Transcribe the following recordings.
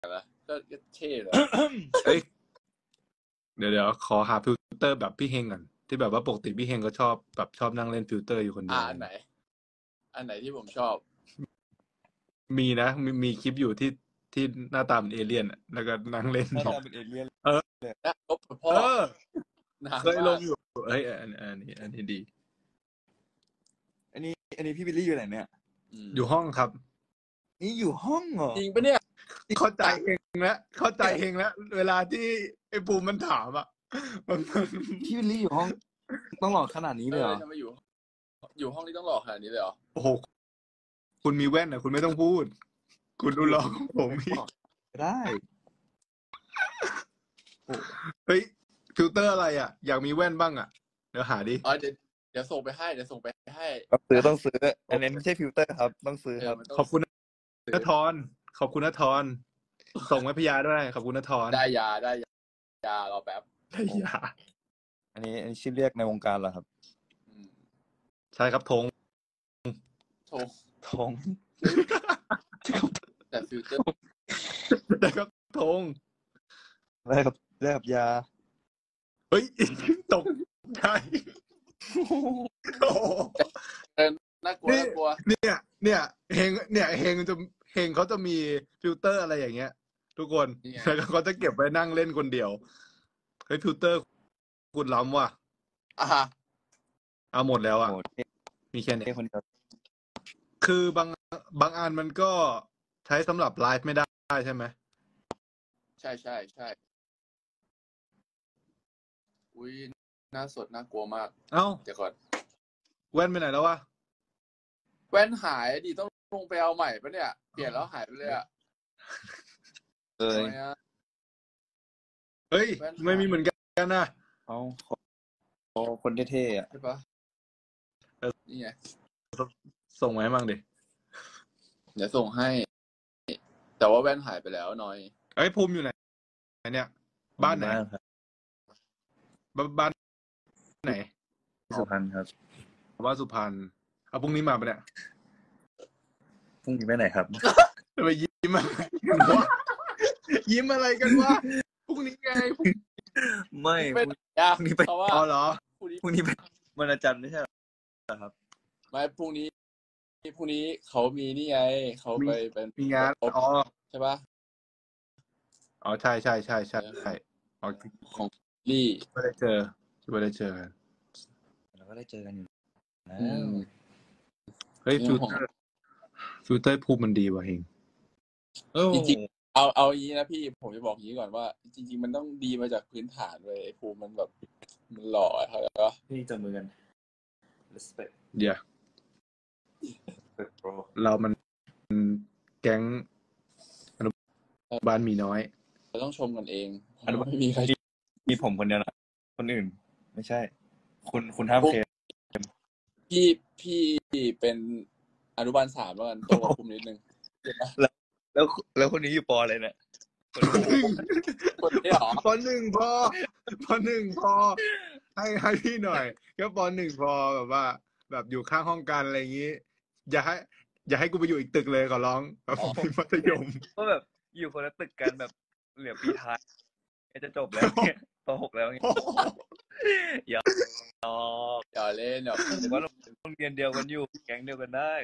ละก็เท่เลยเฮ้ยเดี๋ยวขอหาฟิลเตอร์แบบพี่เฮงก่อนที่แบบว่าปกติพี่เฮงก็ชอบนั่งเล่นฟิลเตอร์อยู่คนเดียวอันไหนที่ผมชอบมีนะมีคลิปอยู่ที่หน้าตาเป็นเอเลี่ยนแล้วก็นั่งเล่นหน้าตาเป็นเอเลี่ยนนะลบพ่อเคยลงอยู่เฮ้ยอันนี้ดีอันนี้พี่บิลลี่อยู่ไหนเนี่ยอยู่ห้องครับนี่อยู่ห้องเหรอจริงปะเนี่ยเข้าใจเองแล้วเวลาที่ไอ้ปูมันถามอ่ะมันพี่บิลลี่อยู่ห้องต้องหลอกขนาดนี้เลยเหรอทำไมอยู่ห้องนี้ต้องหลอกขนาดนี้เลยเหรอโอ้โหคุณมีแว่นนะคุณไม่ต้องพูด คุณดูหลอกผมอีกได้เฮ้ยฟิลเตอร์อะไรอ่ะอยากมีแว่นบ้างอ่ะเดี๋ยวหาดิเดี๋ยวส่งไปให้ต้องซื้ออันนี้ไม่ใช่ฟิลเตอร์ครับต้องซื้อครับขอบคุณณทรส่งไว้พยาด้วยขอบคุณณทรได้ยารอแป๊บได้ยาอันนี้ชื่อเรียกในวงการเหรอครับใช่ครับธงทงแต่ฟิลเตอร์ได้ครับธงได้ครับยาเฮ้ยตกใจโอ้โหน่ากลัวเนี่ยเฮงเขาจะมีฟิลเตอร์อะไรอย่างเงี้ย ทุกคนแล้วก็เขาจะเก็บไว้นั่งเล่นคนเดียวเฮ้ยฟิลเตอร์คุณล้ำว่ะเอาหมดแล้วอ่ะมีแค่นี้คนเดียวคือบางอันมันก็ใช้สำหรับไลฟ์ไม่ได้ใช่ไหมใช่อุ้ยน่ากลัวมากเอ้าเดี๋ยวก่อนแว่นไปไหนแล้ววะแว่นหายดิต้องลงไปเอาใหม่ปะเนี่ยเปลี่ยนแล้วหายไปเลยอ่ะเฮ้ยไม่มีเหมือนกันนะเอาคนเท่ๆอ่ะใช่ปะนี่ไงส่งมาให้มั่งดิเดี๋ยวส่งให้แต่ว่าแว่นหายไปแล้วน้อยเอ้ยภูมิอยู่ไหนเนี่ยบ้านไหนบ้านไหนสุพรรณครับบ้านสุพรรณเอาพรุ่งนี้มาปะเนี่ยพรุ่งนี้ไปไหนครับทำไมยิ้มอะไรกันวะยิ้มอะไรกันวะพรุ่งนี้ไงไม่พรุ่งนี้ไปอ๋อเหรอพรุ่งนี้ไปวันอาจารย์ไม่ใช่เหรอครับไม่พรุ่งนี้เขามีนี่ไงเขาไปเป็นมีงานอ๋อใช่ปะอ๋อใช่อ๋อของลี่ไม่ได้เจอกันเราก็ได้เจอกันอยู่เฮ้ยฟิลเตอร์ภูมิมันดีว่ะเฮงจริงๆเอาอย่างนี้นะพี่ผมจะบอกอย่างนี้ก่อนว่าจริงๆมันต้องดีมาจากพื้นฐานเลยไอ้ภูมิมันแบบมันหล่อครับแล้วก็นี่จับมือกัน respect เดี๋ยวเรามันแก๊งอนุบาลมีน้อยเราต้องชมกันเองไม่มีใครมีผมคนเดียวนะคนอื่นไม่ใช่คุณห้ามเคลมพี่เป็นอนุบาล3แล้วกันโตกว่าภูมินิดนึงแล้วคนนี้อยู่ป.อะไรเนี่ยคนนี้หรอป.1 พอให้พี่หน่อยก็ป.1 พอแบบว่าแบบอยู่ข้างห้องกันอะไรอย่างงี้อย่าให้กูไปอยู่อีกตึกเลยขอร้องแบบมัธยมก็แบบอยู่คนละตึกกันแบบเหลือปีท้ายจะจบแล้วเนี่ยป.6แล้วเนี่ยอย่าเล่นแต่ว่าโรงเรียนเดียวกันอยู่แก๊งเดียวกันได้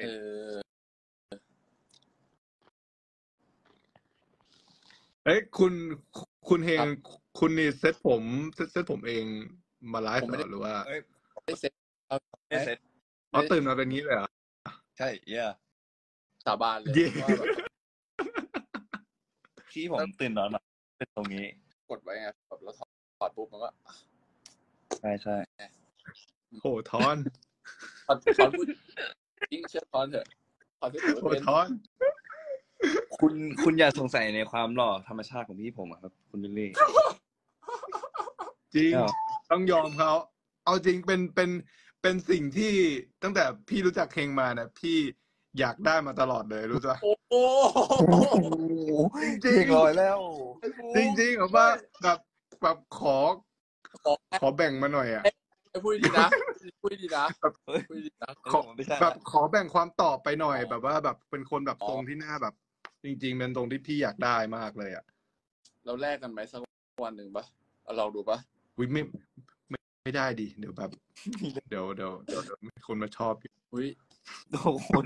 เอ้ยคุณเฮงคุณนี่เซตผมเองมาไลฟ์หรือว่าไม่เซ็ตอ๋อตื่นมาเป็นงี้เลยเหรอใช่สาบานเลยที่ผมตื่นนอนมาเป็นตรงนี้กดไว้ไงแบบเราถอดปุ๊บมันก็ใช่โหทอนพูดยิ่งเชื่อทอนเถอะโหทอนคุณอย่าสงสัยในความหล่อธรรมชาติของพี่ผมครับคุณบิลลี่จริงต้องยอมเขาเอาจริงเป็นสิ่งที่ตั้งแต่พี่รู้จักเฮงมาเนี่ยพี่อยากได้มาตลอดเลยรู้จักโอ้จริงลอยแล้วจริงๆแบบขอแบ่งมาหน่อยอ่ะพูดดีนะแบบขอแบ่งความตอบไปหน่อยแบบว่าแบบเป็นคนแบบทรงที่หน้าแบบจจริงๆเป็นตรงที่พี่อยากได้มากเลยอ่ะเราแลกกันไหมสักวันหนึ่งปะเอาลองดูปะอุ้ยไม่ได้ดิเดี๋ยวแบบ เดี๋ยวมีคนมาชอบพี่อุ้ยโอ้คุณ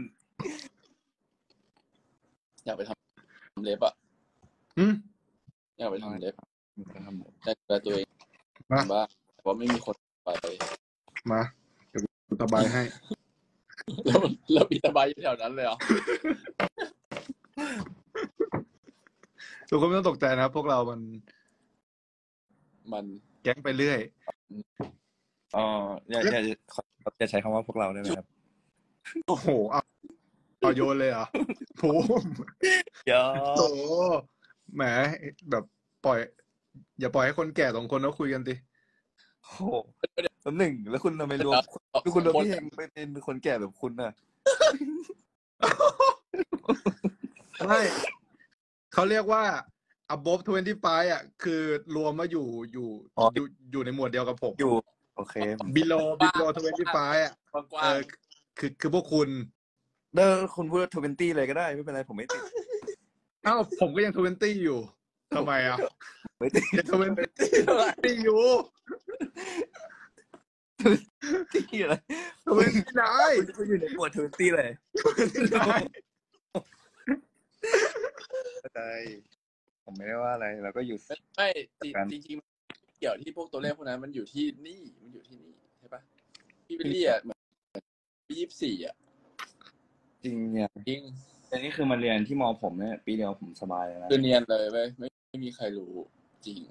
อยากไปทำเล็บอะอืมอยากไปทำเล็บครับผมแต่ดูแลตัวเองมาบ้างแต่ว่าไม่มีคนไปมาเดี๋ยวกูสบายให้แล้วมีสบายอยู่แถวนั้นเลยเหรอทุกคนไม่ต้องตกใจนะครับพวกเรามันมันแก๊งไปเรื่อยอ๋ออย่าใช้คำว่าพวกเราได้ไหมครับโอ้โหเอาโยนเลยเหรอภูมิอย่าโอ้โหแหมแบบปล่อย อย่าปล่อยให้คนแก่2 คนเขาคุยกันสิโอ้โหแล้วหนึ่งแล้วคุณทำไมรวมคุณรวมพี่เฮงไปเป็นคนแก่แบบคุณน่ะไม่เขาเรียกว่า above 25อ่ะคือรวมมาอยู่ในหมวดเดียวกับผมอยู่โอเค below 25อ่ะกว้างคือพวกคุณเด้อคุณพูด20เลยก็ได้ไม่เป็นไรผมไม่ติดอ้าวผมก็ยัง20อยู่ทำไมอ่ะไม่ติดยัง20อยู่ที่อะไร 20ได้คุณอยู่ในหมวด20เลยได้เข้าใจผมไม่ได้ว่าอะไรเราก็อยู่ไม่จริงๆเกี่ยวที่พวกตัวเลขพวกนั้นมันอยู่ที่นี่ใช่ปะพี่วิลลี่อ่ะเหมือนพี่24อ่ะจริงเนี่ยจริงแต่นี่คือมาเรียนที่มอผมเนี่ยปีเดียวผมสบายเลยนะคือเนียนเลยเว้ยไม่มีใครรู้จริง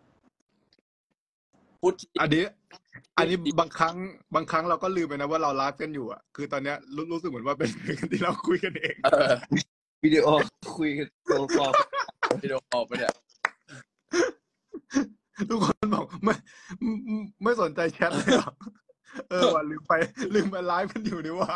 พูดจริงอันนี้บางครั้งเราก็ลืมไปนะว่าเราไลฟ์กันอยู่อ่ะคือตอนเนี้ยรู้สึกเหมือนว่าเป็นกันที่เราคุยกันเองวิดีโอคุยกันโทรคอลวิดีโอคอลไปเนี่ยทุกคนบอกไม่สนใจแชทเลยเหรอว่าลืมไปไลฟ์กันอยู่นี่ว่า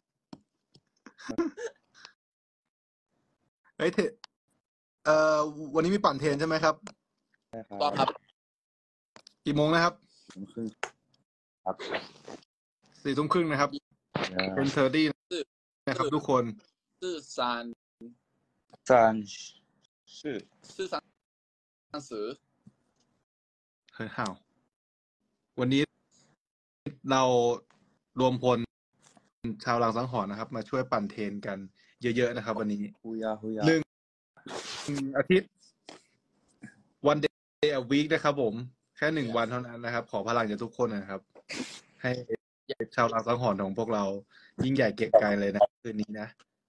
เฮ้ยวันนี้มีปั่นเทรนใช่ไหมครับต้องครับกี่โมงนะครับครับ 4 ทุ่มครึ่งนะครับเป็น30นะครับทุกคนซื่อซานซานชื่อซานสือเฮ้ยห่าววันนี้เรารวมพลชาวหลังสังหรณ์นะครับ มาช่วยปั่นเทรนกันเยอะๆนะครับ วันนี้ฮุยา 1 อาทิตย์ one day a week นะครับผมแค่1 วันเท่านั้นนะครับ ขอพลังจากทุกคนนะครับ ให้ชาวหลังสังหรณ์ของพวกเรายิ่งใหญ่เก่งไกลเลยนะคืนนี้นะ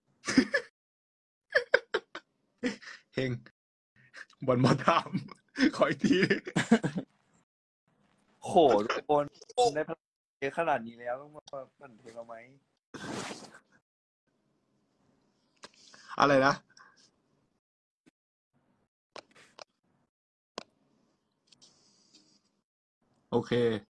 เฮงบอลมาทำขออีกทีโหทุกคนได้พลังเยอะขนาดนี้แล้วต้องมาปั่นเทรนเราไหมอะไรนะโอเค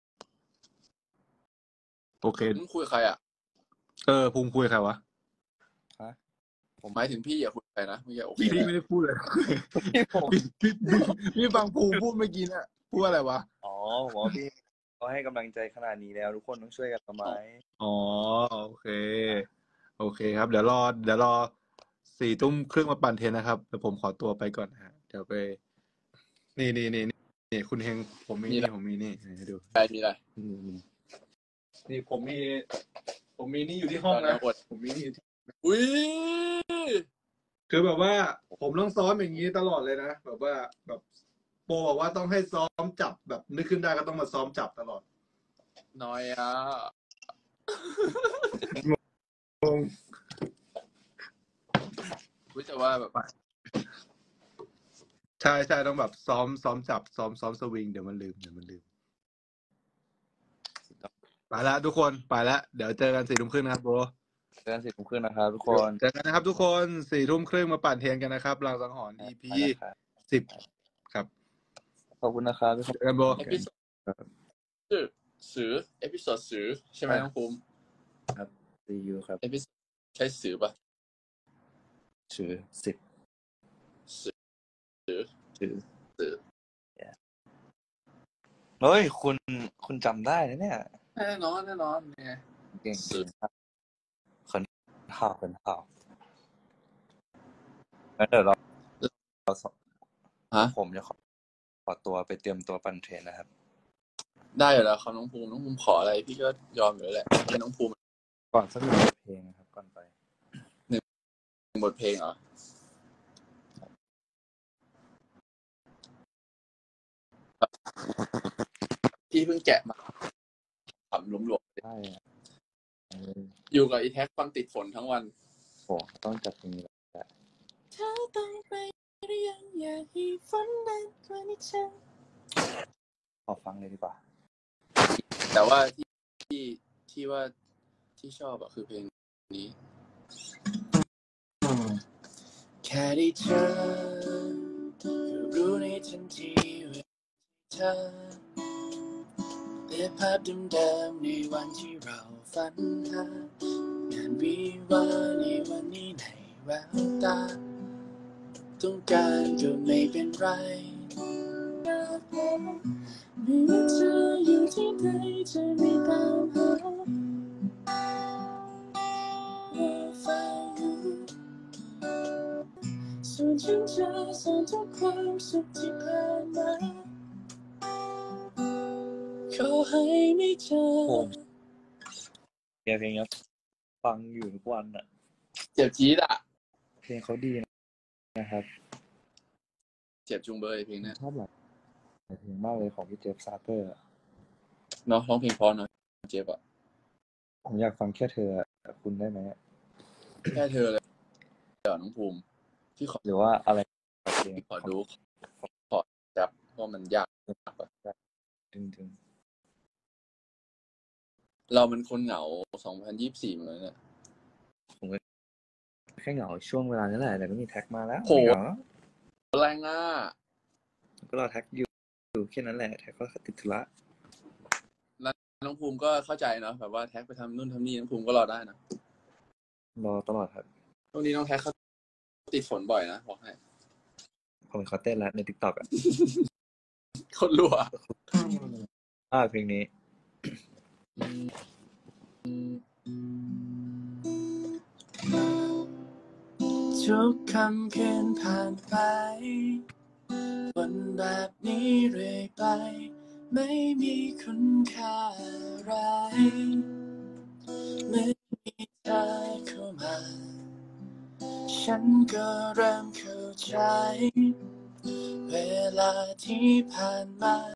มึงคุยใครอ่ะภูมิคุยใครวะผมหมายถึงพี่อย่าคุยใครนะไม่ใช่โอเคพี่ไม่ได้พูดเลยพี่ผมพี่ฟังภูมิพูดเมื่อกี้เนี่ยพูดอะไรวะอ๋อผมว่าพี่เขาให้กำลังใจขนาดนี้แล้วทุกคนต้องช่วยกันทำไมอ๋อโอเคครับเดี๋ยวรอ4 ทุ่มครึ่งมาปั่นเทรนนะครับเดี๋ยวผมขอตัวไปก่อนนะฮะเดี๋ยวไปนี่คุณเฮงผมมีนี่ให้ดูใครมีอะไรนี่ผมมีนี่อยู่ที่ห้องนะผมมีนี่อุ้ยคือแบบว่าผมต้องซ้อมอย่างนี้ตลอดเลยนะแบบว่าแบบโปรบอกว่าต้องให้ซ้อมจับแบบนึกขึ้นได้ก็ต้องมาซ้อมจับตลอดน้อยอ่ะงงรู้แต่ว่าแบบใช่ต้องแบบซ้อมจับซ้อมสวิงเดี๋ยวมันลืมไปละทุกคนไปละเดี๋ยวเจอกัน4 ทุ่มครึ่งนะครับโบรเจอกัน4 ทุ่มครึ่งนะครับทุกคนเจอกันนะครับทุกคน4 ทุ่มครึ่งมาปั่นเทรนกันนะครับหลังสังหรณ์ EP 10ครับขอบคุณนะครับทุกคนเจอกันโบเอพิโซดสือเอพิโซดสือใช่ไหมน้องภูมิ See you ครับเอพิโซดใช่สือปะชื่อ10 สือเฮ้ยคุณจำได้นะเนี่ยแน่นอนไงเก่งจริงครับคนข่าวงั้นเดี๋ยวเราสองฮะผมจะขอตัวไปเตรียมตัวปั่นเทรนนะครับได้อยู่แล้วครับน้องภูมิขออะไรพี่ก็ยอมอยู่แล้วแหละให้น้องภูมิก่อนสักหนึ่งบทเพลงนะครับก่อนไปบทเพลงเหรอพี่เพิ่งแกะมาขำหลวมใช่ๆอยู่กับอีแท็กฟังติดฝนทั้งวันโอ้ต้องจัดตรงนี้แหละเธอต้องไปหรือยังอยากให้ฝนแรงกว่านี้ฉันขอฟังเลยดีกว่าแต่ว่าที่ว่าที่ชอบอะคือเพลงนี้แค่ได้เจอก็รู้ในทันทีว่าเธอและภาพเดิมๆในวันที่เราฝันหางานวิวาในวันนี้ในแววตาต้องการก็ไม่เป็นไรไม่ว่าเธออยู่ที่ไหนจะไม่ตามหาว่าฟ้าอยู่ส่วนฉันจะสอนทุกความสุขที่ผ่านมาขอให้ไม่เจอเพลงนี้ฟังอยู่ทุกวันอ่ะเจ็บจี๊ดอะเพลงเขาดีนะครับเจ็บจุงเบยเพลงนี้ชอบหลายเพลงมากเลยของพี่เจฟซาเตอร์เนาะร้องเพลงเพราะเนาะเจ็บอะผมอยากฟังแค่เธอคุณได้ไหมแค่เธอเลยเดี๋ยวน้องภูมิพี่ขอหรือว่าอะไรเพลงขอดูขอจับว่ามันยากกว่าถึงเรามันคนเหงา2024เหมือนกันเนี่ยแค่เหงาช่วงเวลานี้แหละแต่ก็มีแท็กมาแล้วโหไม่เหงาแรงอ่ะก็รอแท็กอยู่แค่นั้นแหละแท็กก็ติดธุระน้องภูมิก็เข้าใจเนาะแบบว่าแท็กไปทำนู่นทำนี่น้องภูมิก็รอได้นะรอตลอดครับช่วงนี้น้องแท็กเขาติดฝนบ่อยนะบอกให้ผมเห็นเขาเต้นแล้วในทิกตอกอ่ะคนรัวเพลงนี้ทุกคำเพียนผ่านไปวันแบบนี้เรื่อยไปไม่มีคุณค่าอะไรเมื่อมีเธอเข้ามาฉันก็เริ่มเข้าใจเวลาที่ผ่านมา